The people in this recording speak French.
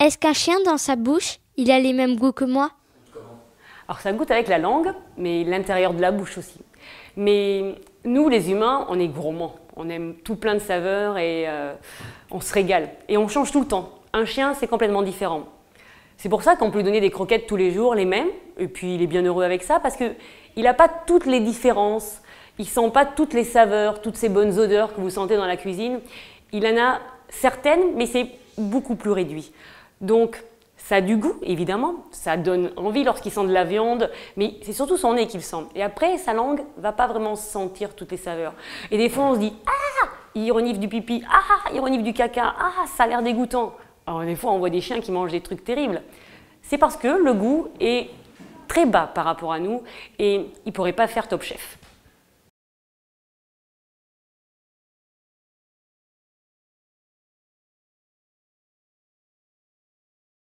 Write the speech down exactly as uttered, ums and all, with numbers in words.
Est-ce qu'un chien dans sa bouche, il a les mêmes goûts que moi? Alors ça goûte avec la langue, mais l'intérieur de la bouche aussi. Mais nous, les humains, on est gourmands. On aime tout plein de saveurs et euh, on se régale. Et on change tout le temps. Un chien, c'est complètement différent. C'est pour ça qu'on peut lui donner des croquettes tous les jours, les mêmes, et puis il est bien heureux avec ça, parce qu'il n'a pas toutes les différences, il ne sent pas toutes les saveurs, toutes ces bonnes odeurs que vous sentez dans la cuisine. Il en a certaines, mais c'est beaucoup plus réduit. Donc, ça a du goût, évidemment, ça donne envie lorsqu'il sent de la viande, mais c'est surtout son nez qu'il sent. Et après, sa langue ne va pas vraiment sentir toutes les saveurs. Et des fois, on se dit « Ah, il renifle du pipi, ah, il renifle du caca, ah, ça a l'air dégoûtant ». Alors des fois, on voit des chiens qui mangent des trucs terribles. C'est parce que le goût est très bas par rapport à nous et il ne pourrait pas faire Top Chef.